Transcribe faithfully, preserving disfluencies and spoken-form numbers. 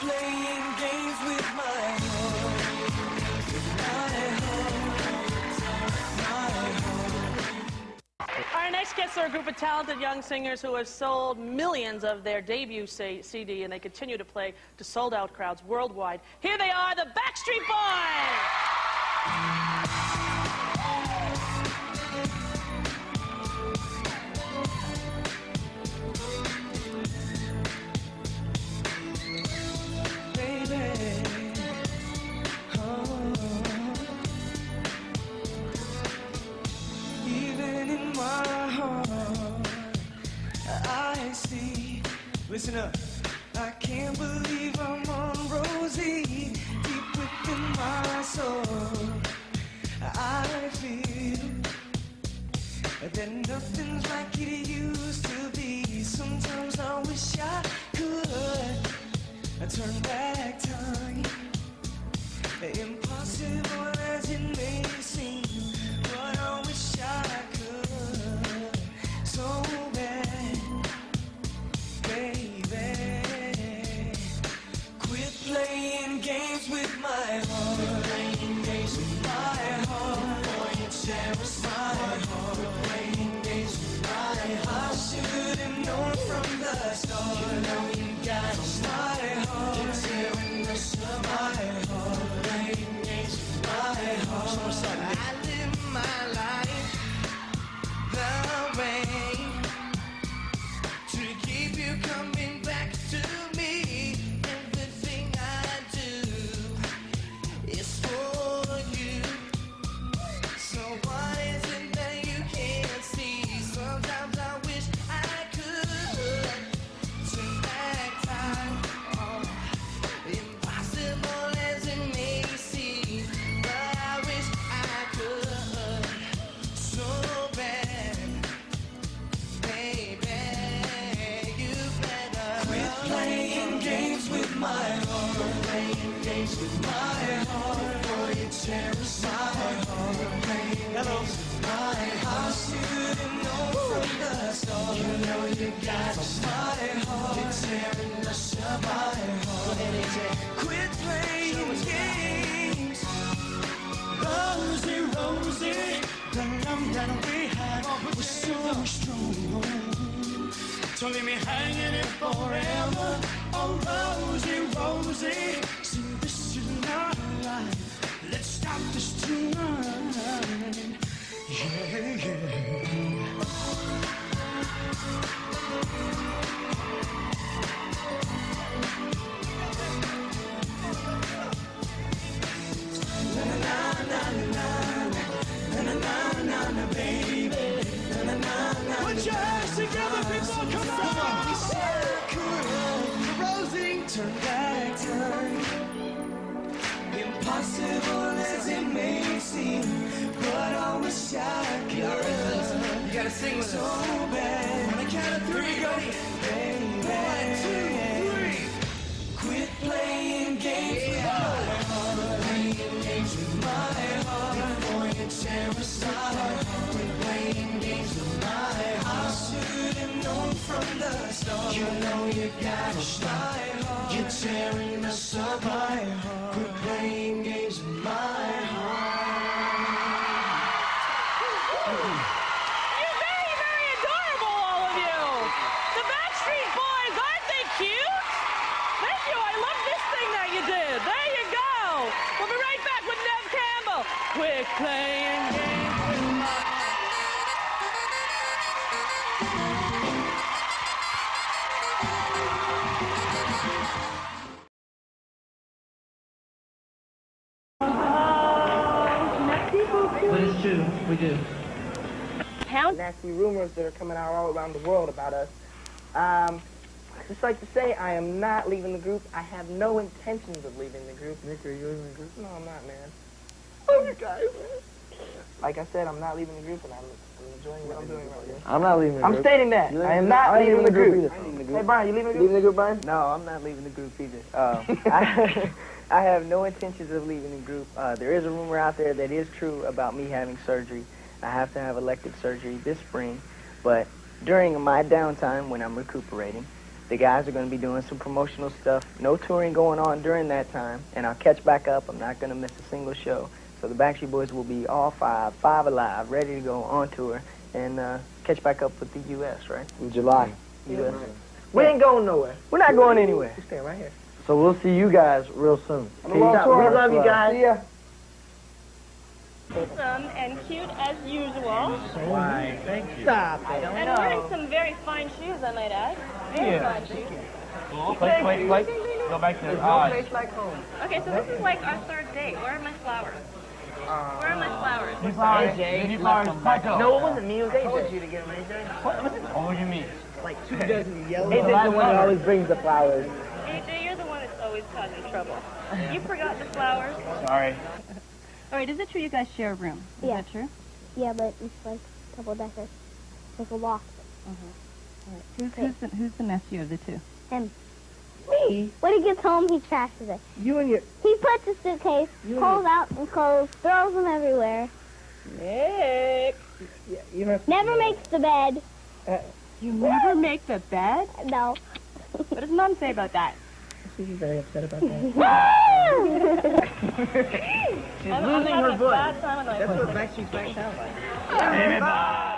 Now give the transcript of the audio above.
playing games with my heart, my heart, my heart. Our next guests are a group of talented young singers who have sold millions of their debut C D, and they continue to play to sold-out crowds worldwide. Here they are, the Backstreet Boys! Listen up. I can't believe I'm on Rosie, deep within my soul. I feel that nothing's like it used to be. Sometimes I wish I could turn back time. Impossible as it may seem, but I wish I could so bad. Playing games with my heart, playing games with my heart, boy, you cherish my heart, playing games with my heart. I should have known from the start, you know you got my heart, you're tearing us up, my heart, playing games with my heart. I live my life the way to keep you coming back to me. Cherish my heart, playing games with my heart. I should have known from the start, you know you got my heart, you're tearing us up, my heart. Quit playing games, Rosie, Rosie. The love that we had was so strong, so leave me hanging it forever. Oh, Rosie, Rosie, see, this is not life. Let's stop this tonight, yeah, yeah. Na na na na na na na na na baby, na na na na. Put your hands together, people, come on! Rosie, turn back time. Impossible as it may seem, but I wish I could. You gotta sing with us. So bad. On the count of three, go. One, two, three. Quit playing games with my heart, playing games with my heart. Boy, you cherish my heart. Quit playing games with my heart. I should have known from the start. You know you got my heart. You're tearing us up, my heart. Quit playing games with my heart. You're very, very adorable, all of you. The Backstreet Boys, aren't they cute? Thank you. I love this thing that you did. There you go. We'll be right back with Nev Campbell. Quit playing games with my heart. But it's true, we do. Count nasty rumors that are coming out all around the world about us. Um, I just like to say I am not leaving the group. I have no intentions of leaving the group. Nick, are you leaving the group? No, I'm not, man. Oh, you guys, man. Like I said, I'm not leaving the group, and I'm, I'm enjoying what I'm doing right here. I'm not leaving the I'm group. stating that. I am not I leaving the group. either. Hey, Brian, you leaving the group? Leaving the group, Brian? No, I'm not leaving the group either. Uh, I, I have no intentions of leaving the group. Uh, there is a rumor out there that is true about me having surgery. I have to have elective surgery this spring, but during my downtime when I'm recuperating, The guys are going to be doing some promotional stuff. No touring going on during that time, and I'll catch back up. I'm not going to miss a single show. So the Backstreet Boys will be all five, five alive, ready to go on tour, and uh, catch back up with the U S, right? In July. U S. We ain't going nowhere. We're not going anywhere. We're staying right here. So we'll see you guys real soon. On the world tour. We love you guys. See ya. Handsome and cute as usual. Why, thank you. Stop it. And wearing some very fine shoes, I might add. Very Yeah. fine shoes. Wait, wait, wait. Go back to the No eyes. place like home. Okay, so this is like our third date. Where are my flowers? Where are my flowers? These flowers, these flowers, Michael. No, it wasn't me. It was A J. I told you to get them, A J. What, what, what do you mean? Like two dozen yellow. A J's the one that always brings the flowers. A J, you're the one that's always causing trouble. You forgot the flowers. Sorry. All right, is it true you guys share a room? Is Yeah. that true? Yeah, but it's like a couple deckers. Like a loft. All right. Who's, who's, the, who's the messier of the two? Him. Me? When he gets home, he trashes it. You and your... He puts a suitcase, You pulls out some clothes, throws them everywhere. Nick. Yeah, you know... Never makes the bed. You never make the bed? No. What does Mom say about that? She's very upset about that. She's I'm, I'm losing having her a voice. bad time with my That's voice. what Backstreet Boys sounds like. Everybody.